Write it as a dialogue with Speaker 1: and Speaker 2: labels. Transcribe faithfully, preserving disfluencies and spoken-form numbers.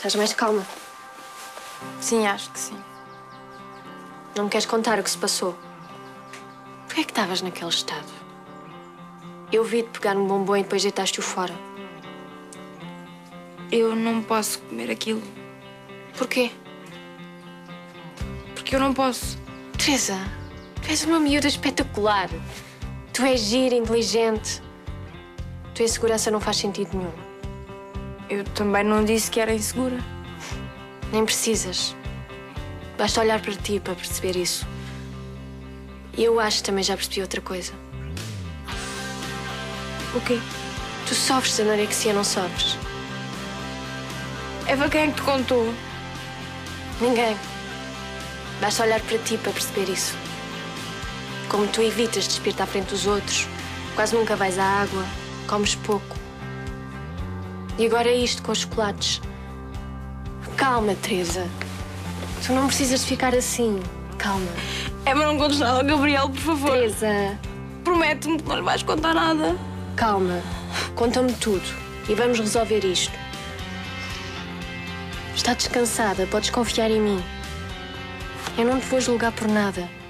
Speaker 1: Estás mais calma?
Speaker 2: Sim, acho que sim.
Speaker 1: Não me queres contar o que se passou? Porquê é que estavas naquele estado? Eu vi-te pegar um bombom e depois deitaste-o fora.
Speaker 2: Eu não posso comer aquilo.
Speaker 1: Porquê?
Speaker 2: Porque eu não posso.
Speaker 1: Teresa, tu és uma miúda espetacular. Tu és gira, inteligente. Tua insegurança não faz sentido nenhum.
Speaker 2: Eu também não disse que era insegura.
Speaker 1: Nem precisas. Basta olhar para ti para perceber isso. E eu acho que também já percebi outra coisa.
Speaker 2: O quê?
Speaker 1: Tu sofres de anorexia, não sofres?
Speaker 2: Eva, quem é que te contou?
Speaker 1: Ninguém. Basta olhar para ti para perceber isso. Como tu evitas despir-te à frente dos outros, quase nunca vais à água, comes pouco. E agora é isto com os chocolates. Calma, Teresa. Tu não precisas de ficar assim. Calma.
Speaker 2: Eva, não contes nada ao Gabriel, por favor.
Speaker 1: Teresa.
Speaker 2: Promete-me que não lhe vais contar nada.
Speaker 1: Calma. Conta-me tudo e vamos resolver isto. Está descansada, podes confiar em mim. Eu não te vou julgar por nada.